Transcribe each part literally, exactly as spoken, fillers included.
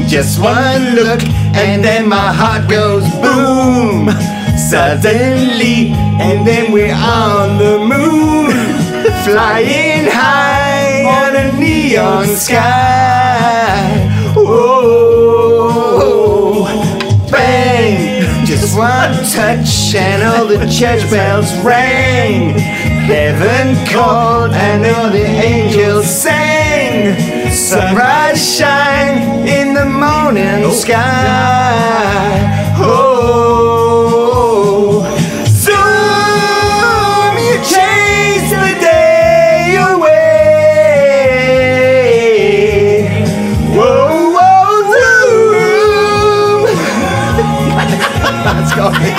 Just one look and then my heart goes boom. Suddenly, and then we're on the moon, flying high on a neon sky. Whoa, bang! Just one touch and all the church bells rang. Heaven called and all the angels sang. Sunrise shine in the morning sky. Oh, zoom, you chase the day away. Whoa, whoa, zoom. That's got me.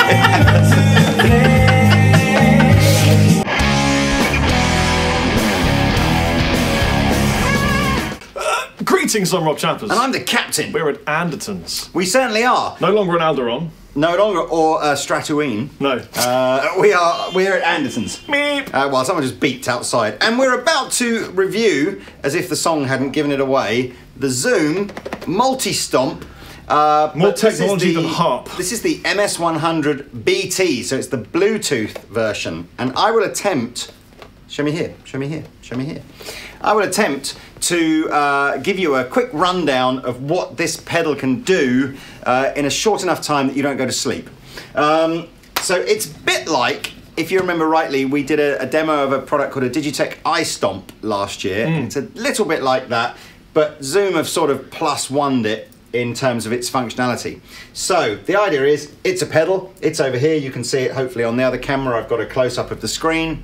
Greetings, I'm Rob Chappers. And I'm the captain. We're at Andertons. We certainly are. No longer an Alderon. No longer, or uh, Stratoween. No. Uh, we are, we're at Andertons. Meep. Uh, well, someone just beeped outside. And we're about to review, as if the song hadn't given it away, the Zoom Multi-Stomp. Uh, More technology the, than harp. This is the M S one hundred B T, so it's the Bluetooth version. And I will attempt, show me here, show me here, show me here. I will attempt to uh, give you a quick rundown of what this pedal can do uh, in a short enough time that you don't go to sleep. Um, so it's a bit like, if you remember rightly, we did a, a demo of a product called a Digitech iStomp last year. Mm. It's a little bit like that, but Zoom have sort of plus one'd it in terms of its functionality. So the idea is, it's a pedal, it's over here, you can see it hopefully on the other camera. I've got a close-up of the screen.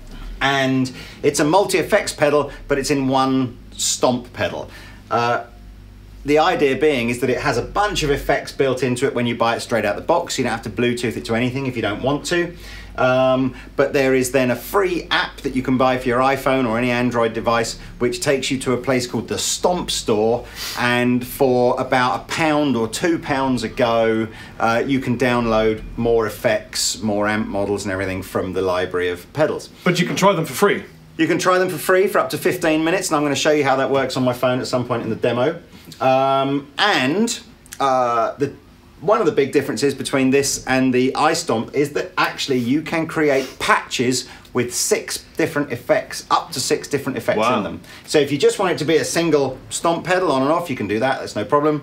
And it's a multi-effects pedal, but it's in one stomp pedal. Uh, the idea being is that it has a bunch of effects built into it when you buy it straight out the box. You don't have to Bluetooth it to anything if you don't want to. Um, but there is then a free app that you can buy for your iPhone or any Android device, which takes you to a place called the Stomp Store, and for about a pound or two pounds a go, uh, you can download more effects, more amp models and everything from the library of pedals. But you can try them for free. You can try them for free for up to fifteen minutes, and I'm going to show you how that works on my phone at some point in the demo. Um, and uh, the One of the big differences between this and the iStomp is that actually you can create patches with six different effects, up to six different effects wow. in them. So if you just want it to be a single stomp pedal on and off, you can do that, that's no problem.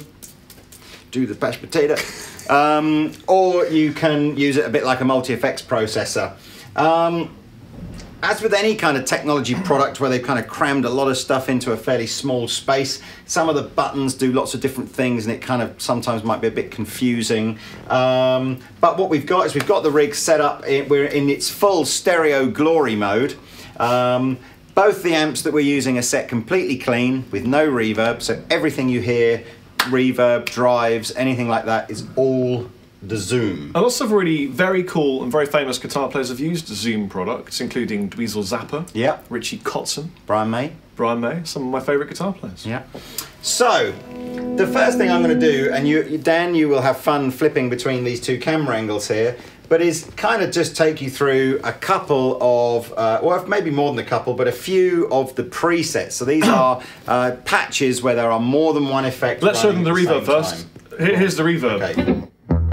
Do the mashed potato. Um, or you can use it a bit like a multi-effects processor. Um, As with any kind of technology product where they've kind of crammed a lot of stuff into a fairly small space, some of the buttons do lots of different things and it kind of sometimes might be a bit confusing. Um, but what we've got is we've got the rig set up, in, we're in its full stereo glory mode. Um, both the amps that we're using are set completely clean with no reverb, so everything you hear, reverb, drives, anything like that is all the Zoom. And lots of really very cool and very famous guitar players have used Zoom products, including Dweezil Zappa, yeah, Richie Kotzen, Brian May, Brian May, some of my favourite guitar players. Yeah. So, the first thing I'm going to do, and you, Dan, you will have fun flipping between these two camera angles here, but is kind of just take you through a couple of, uh, well, maybe more than a couple, but a few of the presets. So these are uh, patches where there are more than one effect. Let's show them the reverb first. Here, here's the reverb. Okay.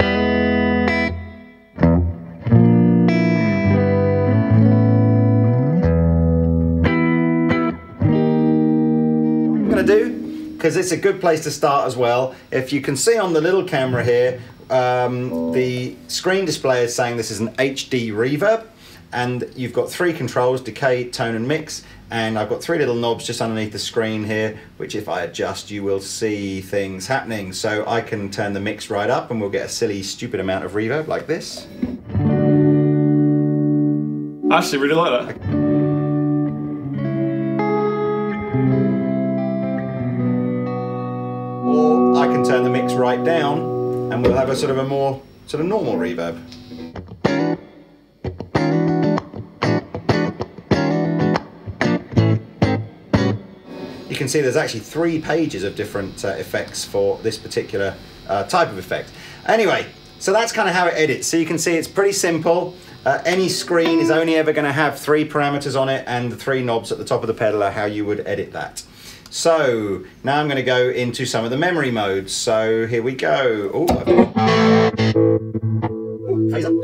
do, because it's a good place to start as well. If you can see on the little camera here, um, the screen display is saying this is an H D reverb, and you've got three controls: decay, tone and mix, and I've got three little knobs just underneath the screen here, which if I adjust you will see things happening. So I can turn the mix right up and we'll get a silly stupid amount of reverb like this. I actually really like that. Or I can turn the mix right down and we'll have a sort of a more sort of normal reverb. You can see there's actually three pages of different uh, effects for this particular uh, type of effect. Anyway, so that's kind of how it edits. So you can see it's pretty simple. Uh, any screen is only ever going to have three parameters on it, and the three knobs at the top of the pedal are how you would edit that. So now I'm going to go into some of the memory modes. So here we go. Ooh, phase up.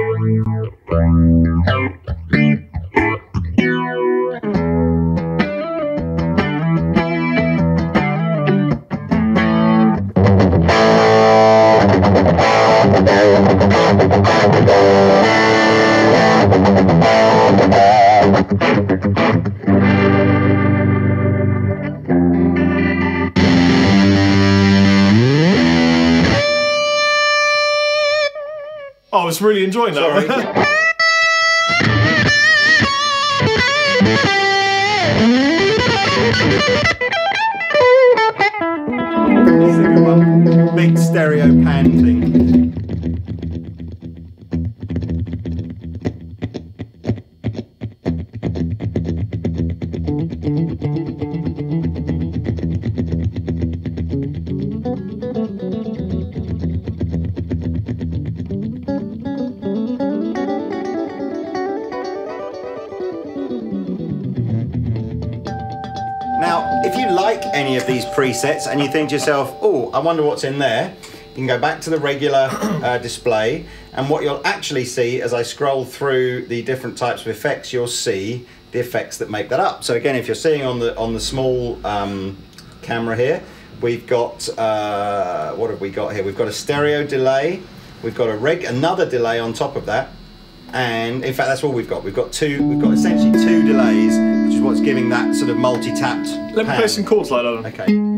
I was really enjoying that. Sorry. Big stereo pan thing. Now, if you like any of these presets and you think to yourself, oh, I wonder what's in there, you can go back to the regular uh, display, and what you'll actually see as I scroll through the different types of effects, you'll see the effects that make that up. So again, if you're seeing on the on the small um, camera here, we've got, uh, what have we got here? We've got a stereo delay, we've got a reg another delay on top of that, and in fact that's all we've got. We've got two, we've got essentially two delays, which is what's giving that sort of multi-tapped Let me play some chords like that. Okay.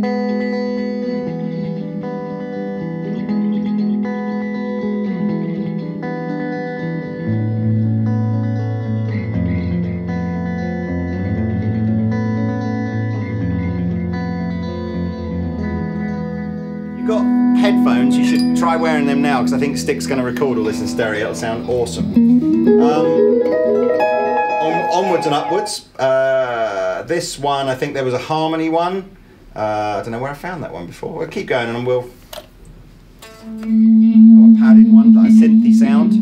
Got headphones, you should try wearing them now because I think Stick's going to record all this in stereo. It'll sound awesome. Um, on, onwards and upwards. Uh, this one, I think there was a harmony one. Uh, I don't know where I found that one before. We'll keep going and we'll. Oh, a padded one, a synthy sound.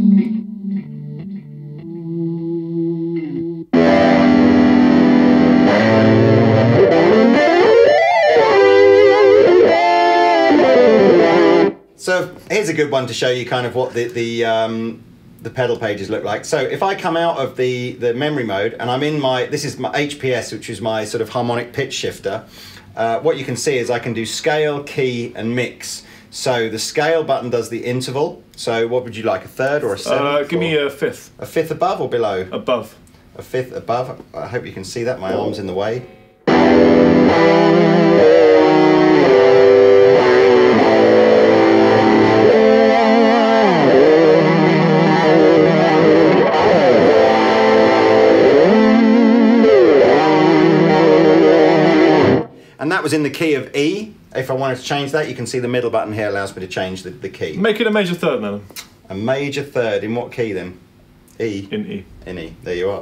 So here's a good one to show you kind of what the the, um, the pedal pages look like. So if I come out of the the memory mode and I'm in my, this is my H P S, which is my sort of harmonic pitch shifter. Uh, what you can see is I can do scale, key, and mix. So the scale button does the interval. So what would you like, a third or a seventh? Uh, give me a fifth. A fifth above or below? Above. A fifth above. I hope you can see that. My arm's in the way. And that was in the key of E. If I wanted to change that, you can see the middle button here allows me to change the, the key. Make it a major third, then. A major third. In what key then? E. In E. In E. There you are.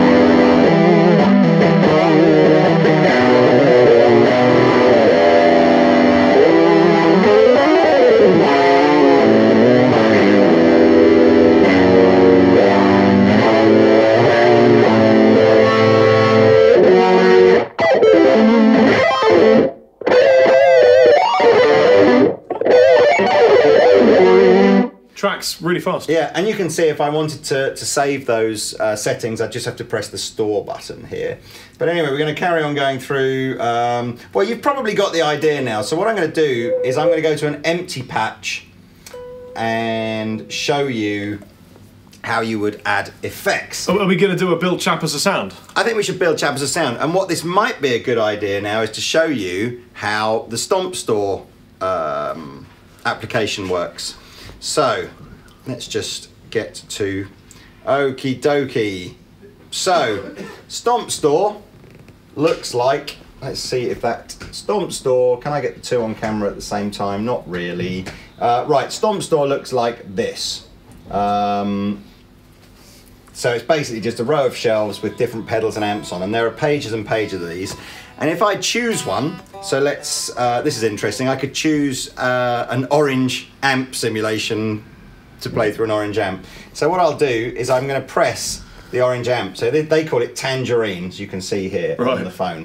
Tracks really fast. Yeah, and you can see if I wanted to, to save those uh, settings, I just have to press the store button here. But anyway, we're going to carry on going through. Um, well, you've probably got the idea now. So what I'm going to do is I'm going to go to an empty patch and show you how you would add effects. Are we going to do a build Chappers of sound? I think we should build Chappers of sound. And what this might be a good idea now is to show you how the Stomp Store um, application works. So let's just get to okie dokie. So Stomp Store looks like, let's see if that Stomp Store, can I get the two on camera at the same time? Not really. Uh, right, Stomp Store looks like this. Um, so it's basically just a row of shelves with different pedals and amps on, and there are pages and pages of these. And if I choose one, so let's, uh, this is interesting, I could choose uh, an orange amp simulation to play through an orange amp. So what I'll do is I'm going to press the orange amp. So they, they call it tangerines, you can see here right. on the phone.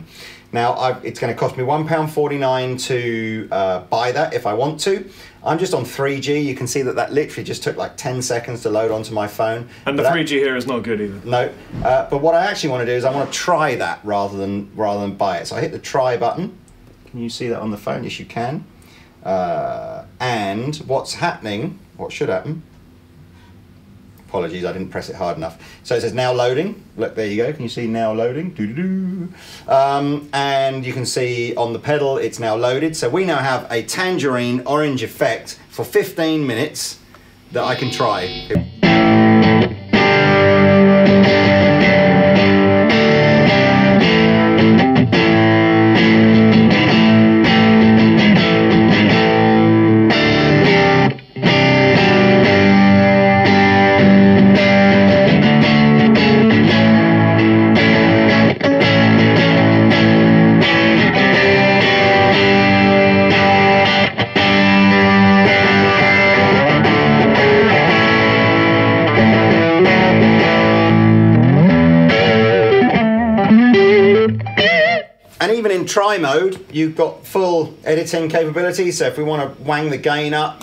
Now, I've, it's going to cost me one pound forty-nine to uh, buy that if I want to. I'm just on three G. You can see that that literally just took like ten seconds to load onto my phone. And the but three G that, here is not good either. No, uh, but what I actually want to do is I want to try that rather than rather than buy it. So I hit the try button. Can you see that on the phone? Yes, you can. Uh, and what's happening, what should happen, apologies, I didn't press it hard enough. So it says now loading. Look, there you go. Can you see now loading? Doo-doo-doo. Um, and you can see on the pedal it's now loaded. So we now have a tangerine orange effect for fifteen minutes that I can try. And even in try mode, you've got full editing capability. So if we want to wang the gain up,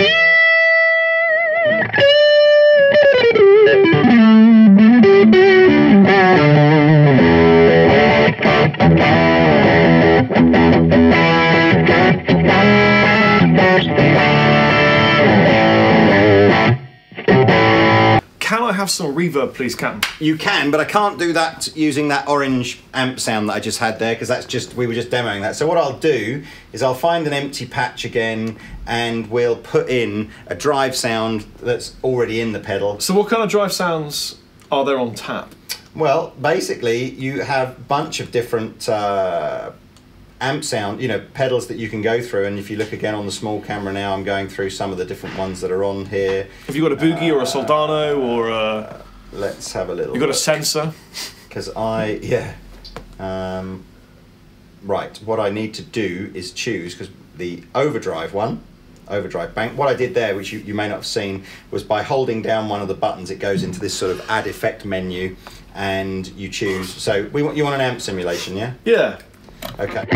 Can I have some reverb, please, Captain? you can, but I can't do that using that orange amp sound that I just had there, because that's just, we were just demoing that. So what I'll do is I'll find an empty patch again and we'll put in a drive sound that's already in the pedal. So what kind of drive sounds are there on tap? Well, basically you have a bunch of different uh, amp sound, you know, pedals that you can go through, and if you look again on the small camera now, I'm going through some of the different ones that are on here. Have you got a boogie uh, or a Soldano or a... Uh, let's have a little You've got look. a sensor? Because I, yeah. Um, right, what I need to do is choose, because the overdrive one, overdrive bank, what I did there, which you, you may not have seen, was by holding down one of the buttons, it goes into this sort of add effect menu, and you choose. So we want you want an amp simulation, yeah? Yeah. Okay.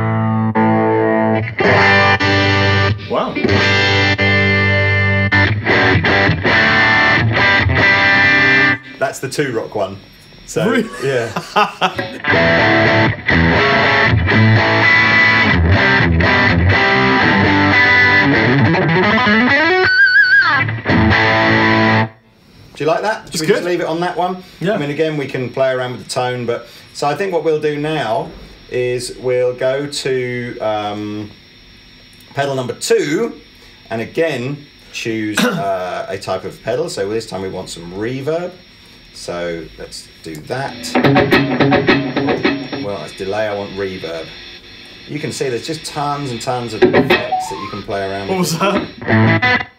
Wow. That's the two rock one. So Really? yeah. Do you like that? Should It's we good. just leave it on that one? Yeah. I mean, again, we can play around with the tone, but so I think what we'll do now is we'll go to um, pedal number two, and again choose uh, a type of pedal. So this time we want some reverb. So let's do that. Oh, well, it's delay. I want reverb. You can see there's just tons and tons of effects that you can play around with. What was that?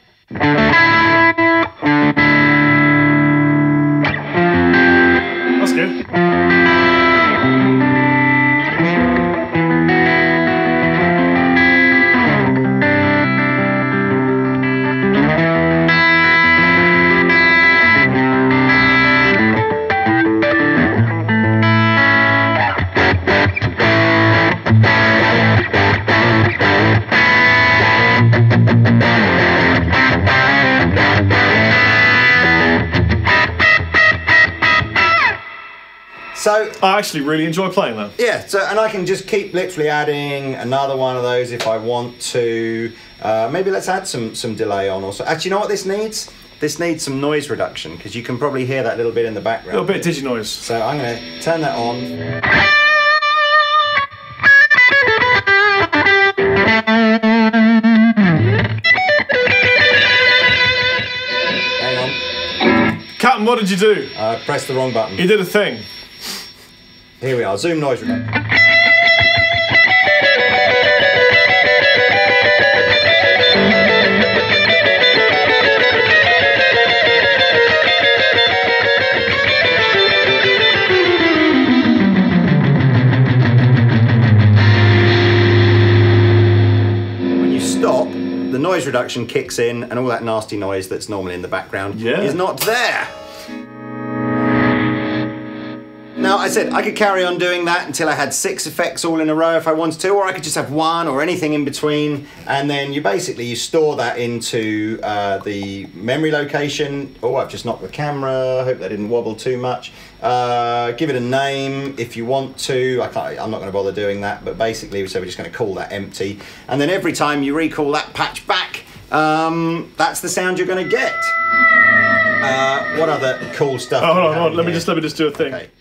That's good. So I actually really enjoy playing that. yeah, so and I can just keep literally adding another one of those if I want to. Uh, maybe let's add some some delay on also. Actually, you know what this needs? This needs some noise reduction, because you can probably hear that little bit in the A background. little bit of diginoise. So I'm going to turn that on. Hang on. Captain, what did you do? I pressed the wrong button. You did a thing. Here we are. Zoom noise reduction. When you stop, the noise reduction kicks in, and all that nasty noise that's normally in the background Yeah. is not there. now I said I could carry on doing that until I had six effects all in a row if I wanted to, or I could just have one or anything in between, and then you basically you store that into uh, the memory location. Oh, I've just knocked the camera. I hope that didn't wobble too much. Uh, give it a name if you want to. I can't, I'm not going to bother doing that, but basically, so we're just going to call that empty, and then every time you recall that patch back, um, that's the sound you're going to get. Uh, what other cool stuff? Oh, hold on, hold on. Let me just let me just do a thing. Okay.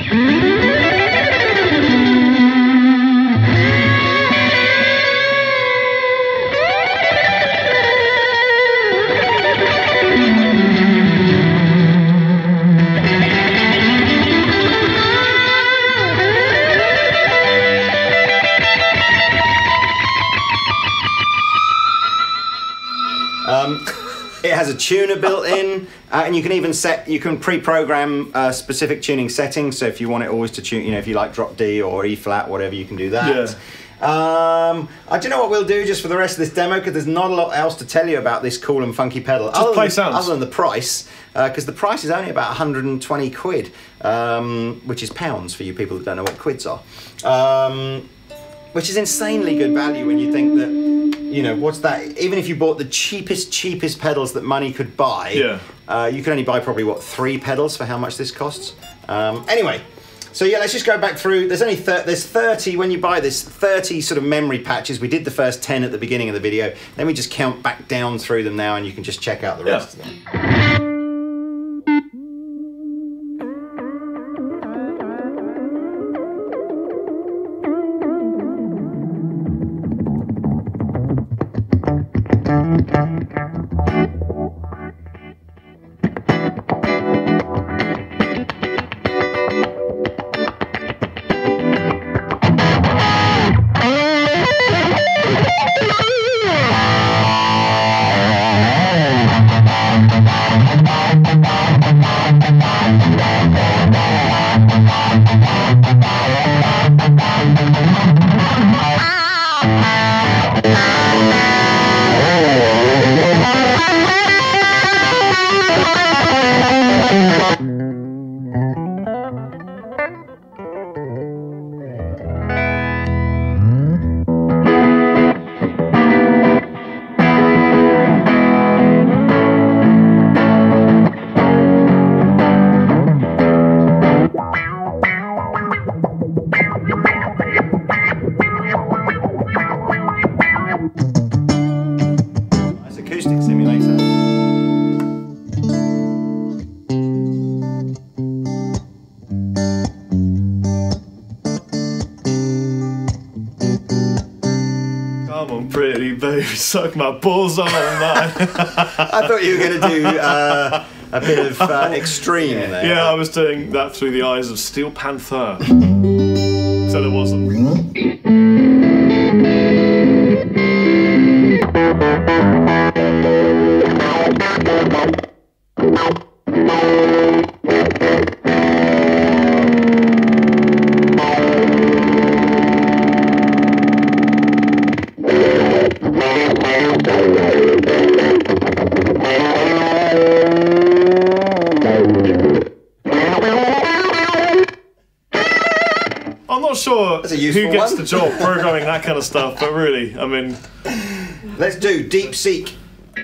Um, it has a tuner built in, uh, and you can even set, you can pre-program uh, specific tuning settings. So if you want it always to tune, you know, if you like drop D or E flat, whatever, you can do that. Yeah. Um, I don't know what we'll do just for the rest of this demo, because there's not a lot else to tell you about this cool and funky pedal. Just other play than, sounds. Other than the price, because uh, the price is only about one hundred twenty quid, um, which is pounds for you people that don't know what quids are. Um, which is insanely good value when you think that, you know, what's that? Even if you bought the cheapest, cheapest pedals that money could buy, yeah. uh, you can only buy probably, what, three pedals for how much this costs? Um, anyway, so yeah, let's just go back through. There's only thir there's thirty, when you buy this, thirty sort of memory patches. We did the first ten at the beginning of the video. Then we just count back down through them now, and you can just check out the rest yeah. of them. Suck my balls all night. I thought you were going to do uh, a bit of uh, extreme there. Yeah, I was doing that through the eyes of Steel Panther. So there wasn't. Sure who gets one. the job programming that kind of stuff, but really, I mean... Let's do Deep Seek.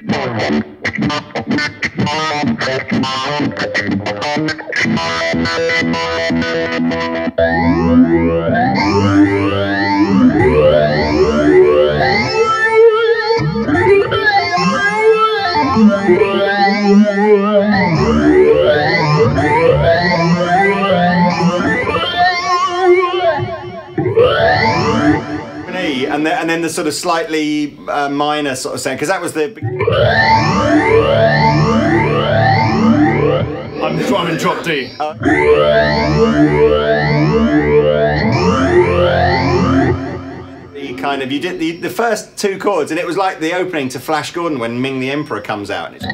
And then, and then the sort of slightly uh, minor sort of sound, because that was the... I'm, I'm in drop D. Uh, kind of, you did the, the first two chords, and it was like the opening to Flash Gordon when Ming the Emperor comes out. And it's...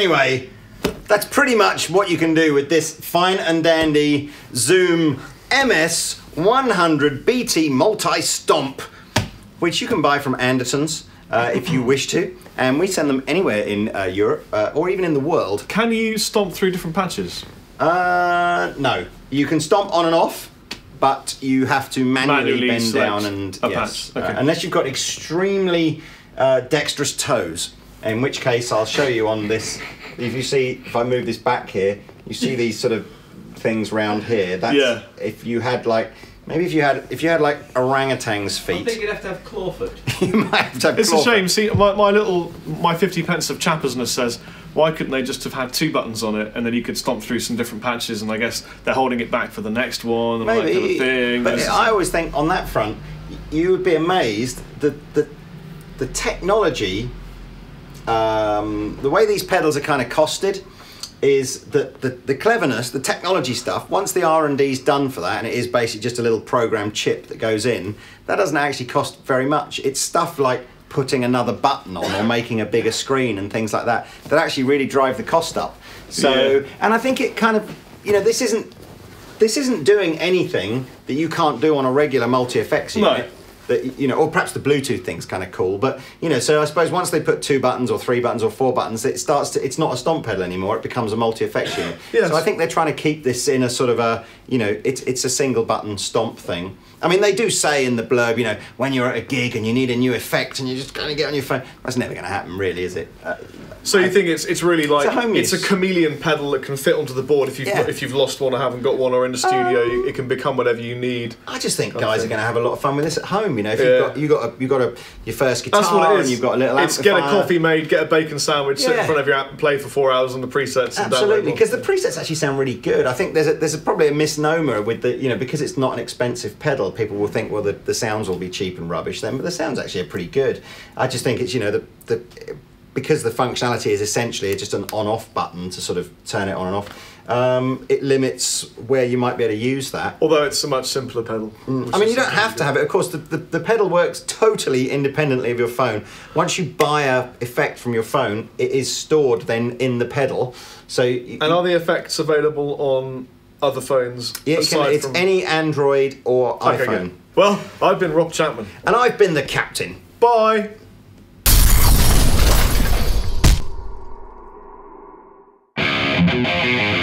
anyway, that's pretty much what you can do with this fine and dandy Zoom M S one hundred B T multi-stomp, which you can buy from Andertons uh, if you wish to, and we send them anywhere in uh, Europe uh, or even in the world. Can you stomp through different patches? Uh, no. You can stomp on and off, but you have to manually, Manually bend select down and a yes, patch. Okay. uh, unless you've got extremely uh, dexterous toes, in which case I'll show you on this. If you see, if I move this back here, you see these sort of things round here. That's Yeah. if you had like maybe if you had if you had like orangutan's feet. I think you'd have to have clawfoot. You might have to have It's a clawfoot. shame. See, my, my little my fifty pence of Chappersness says, why couldn't they just have had two buttons on it and then you could stomp through some different patches? And I guess they're holding it back for the next one and all that kind of thing. But This is- I always think on that front, y- you would be amazed that the the technology, um, the way these pedals are kind of costed, is that the, the cleverness, the technology stuff, once the R and D's done for that, and it is basically just a little program chip that goes in, that doesn't actually cost very much. It's stuff like putting another button on or making a bigger screen and things like that that actually really drive the cost up. So, Yeah. and I think it kind of, you know, this isn't this isn't doing anything that you can't do on a regular multi-effects No. unit. That, you know, or perhaps the Bluetooth thing's kind of cool, but you know, so I suppose once they put two buttons or three buttons or four buttons, it starts to, it's not a stomp pedal anymore, it becomes a multi-effects unit. Yes. So I think they're trying to keep this in a sort of a, you know, it's it's a single button stomp thing. I mean, they do say in the blurb, you know, when you're at a gig and you need a new effect and you're just going to get on your phone, that's never going to happen really, is it? Uh, So you think it's it's really like a home it's a use. chameleon pedal that can fit onto the board if you've Yeah. if you've lost one or haven't got one or in the studio, you- it can become whatever you need. I just think guys are going to have a lot of fun with this at home. You know, if Yeah. you've got you got a, you got a your first guitar That's what it is. and you've got a little It's get a amplifier. coffee made, get a bacon sandwich, sit in Yeah. front of your app, and play for four hours on the presets. And Absolutely, download because the one. presets actually sound really good. I think there's a, there's a, probably a misnomer with the, you know, because it's not an expensive pedal, people will think, well, the, the sounds will be cheap and rubbish then, but the sounds actually are pretty good. I just think it's, you know, the the because the functionality is essentially just an on-off button to sort of turn it on and off. Um, it limits where you might be able to use that. Although it's a much simpler pedal. I mean, you don't have to have it. Of course, the, the, the pedal works totally independently of your phone. Once you buy a effect from your phone, it is stored then in the pedal. So you, And are the effects available on other phones? yeah, you can, aside it's from... any Android or Okay, iPhone. good. Well, I've been Rob Chapman. And I've been the captain. Bye. Thank you.